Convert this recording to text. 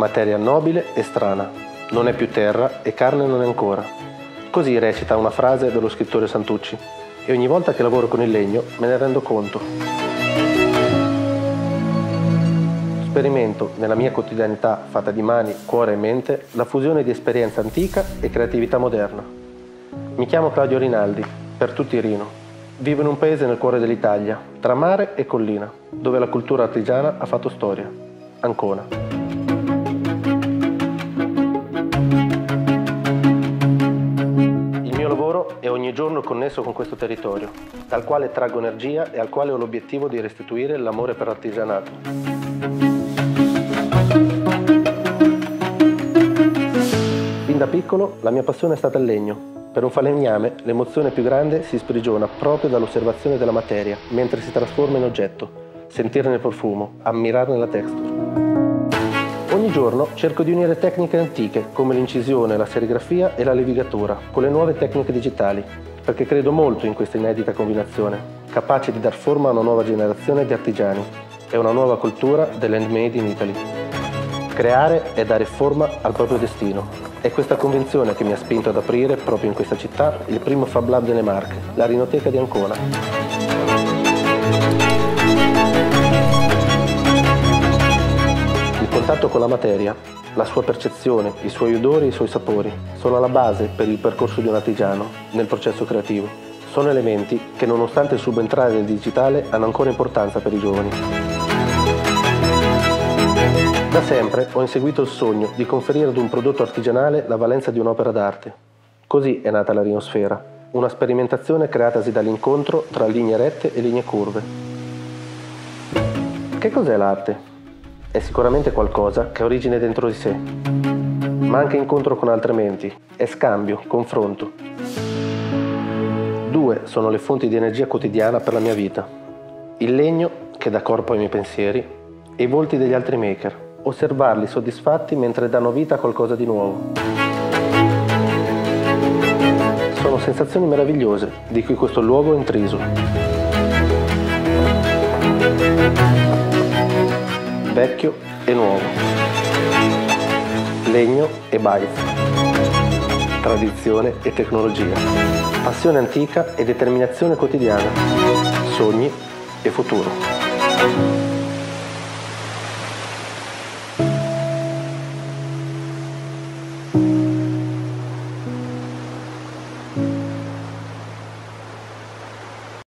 materia nobile e strana, non è più terra e carne non è ancora. Così recita una frase dello scrittore Santucci, e ogni volta che lavoro con il legno me ne rendo conto. Sperimento nella mia quotidianità fatta di mani, cuore e mente la fusione di esperienza antica e creatività moderna. Mi chiamo Claudio Rinaldi, per tutti Rino. Vivo in un paese nel cuore dell'Italia, tra mare e collina, dove la cultura artigiana ha fatto storia. Ancona. Il mio lavoro è ogni giorno connesso con questo territorio, dal quale traggo energia e al quale ho l'obiettivo di restituire l'amore per l'artigianato. Fin da piccolo la mia passione è stata il legno. Per un falegname l'emozione più grande si sprigiona proprio dall'osservazione della materia mentre si trasforma in oggetto, sentirne il profumo, ammirarne la texture. Ogni giorno cerco di unire tecniche antiche come l'incisione, la serigrafia e la levigatura con le nuove tecniche digitali, perché credo molto in questa inedita combinazione, capace di dar forma a una nuova generazione di artigiani e una nuova cultura dell'handmade in Italy. Creare è dare forma al proprio destino. È questa convinzione che mi ha spinto ad aprire proprio in questa città il primo Fab Lab delle Marche, la Rinoteca di Ancona. Il contatto con la materia, la sua percezione, i suoi odori e i suoi sapori sono la base per il percorso di un artigiano nel processo creativo. Sono elementi che, nonostante il subentrare del digitale, hanno ancora importanza per i giovani. Da sempre ho inseguito il sogno di conferire ad un prodotto artigianale la valenza di un'opera d'arte. Così è nata la Rinosfera, una sperimentazione creatasi dall'incontro tra linee rette e linee curve. Che cos'è l'arte? È sicuramente qualcosa che ha origine dentro di sé, ma anche incontro con altre menti, è scambio, confronto. Due sono le fonti di energia quotidiana per la mia vita. Il legno, che dà corpo ai miei pensieri, e i volti degli altri maker. Osservarli soddisfatti mentre danno vita a qualcosa di nuovo. Sono sensazioni meravigliose di cui questo luogo è intriso. Vecchio e nuovo. Legno e bytes. Tradizione e tecnologia. Passione antica e determinazione quotidiana. Sogni e futuro.